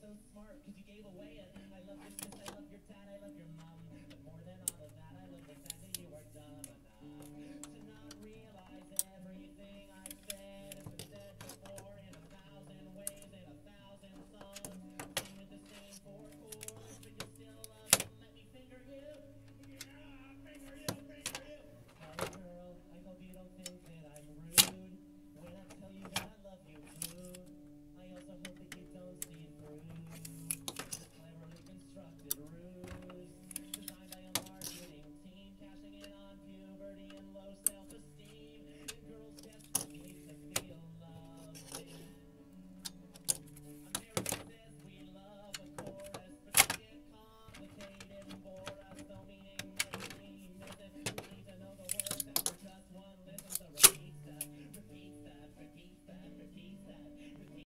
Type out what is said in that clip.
so smart, 'cause you gave away it. I love your kiss, I love your tat, I love your mom.